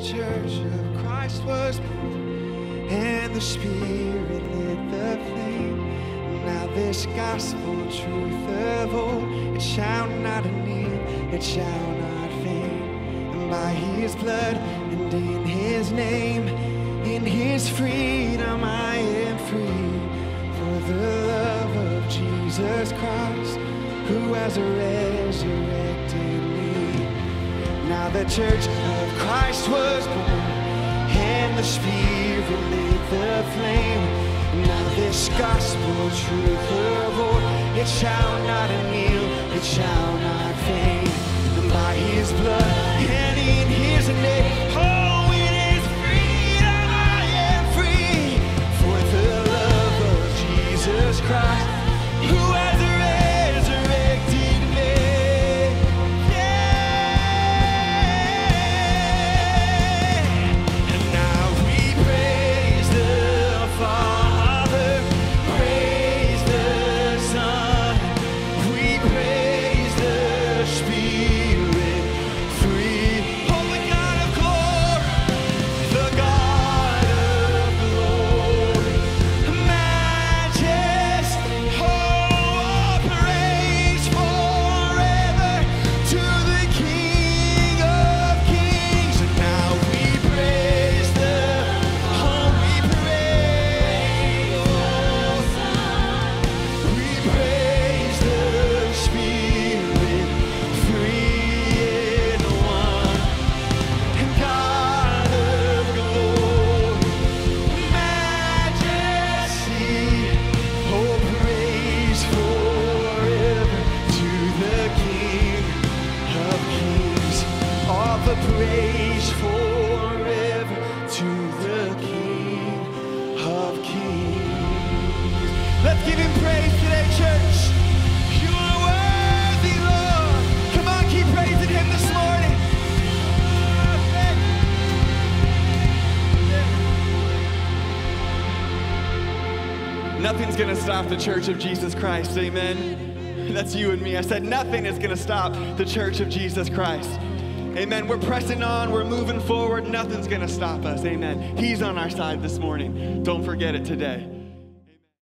church of Christ was born, and the Spirit lit the flame. Now this gospel truth of old, it shall not kneel, it shall not fade. And by his blood and in his name, in his freedom I am free. For the love of Jesus Christ, who has resurrected me. Now the church of Christ was born, and the Spirit lit the flame. Now this gospel truth of old, it shall not kneel, it shall not fade. And by his blood and in his name, oh, in his freedom I am free. For the love of Jesus Christ, who has resurrected me. Yeah. And now we praise the Father, praise the Son, we praise the Spirit, three. Oh, the God of glory, the God of glory, majesty, oh, praise forever to the King of Kings. And now we praise the, oh, we praise the Son, we praise the Spirit, three in one. And God of glory, majesty, oh, praise forever to the King of Kings. All the praise forever to the King of Kings. Let's give him praise today, church. You are worthy, Lord. Come on, keep praising him this morning. Nothing's gonna stop the Church of Jesus Christ, amen? That's you and me. I said nothing is gonna stop the Church of Jesus Christ. Amen. We're pressing on, we're moving forward, nothing's gonna stop us, amen. He's on our side this morning. Don't forget it today.